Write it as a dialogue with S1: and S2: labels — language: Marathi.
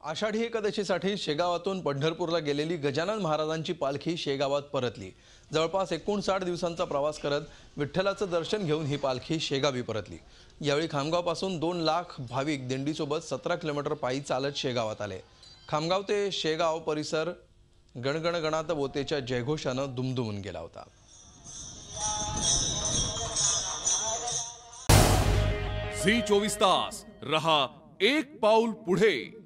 S1: आषाढी एकादशीसाठी शेगावातून पंढरपूरला गेलेली गजानन महाराजांची पालखी शेगावात परतली। जवळपास 59 दिवसांचा प्रवास करत विठ्ठलाचं दर्शन घेऊन ही पालखी शेगावी परतली। यावेळी खामगावपासून 2 लाख भाविक दिंडीसोबत 17 किलोमीटर पायी चालत शेगावात आले। खामगाव ते शेगाव परिसर गणगण गणात बोतेच्या जयघोषानं दुमदुमून गेला होता।
S2: झी 24 तास रहा एक पाऊल पुढे।